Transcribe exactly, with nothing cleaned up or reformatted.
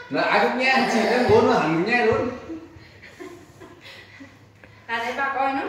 là ai cũng nghe, chị đang muốn là hẳn nghe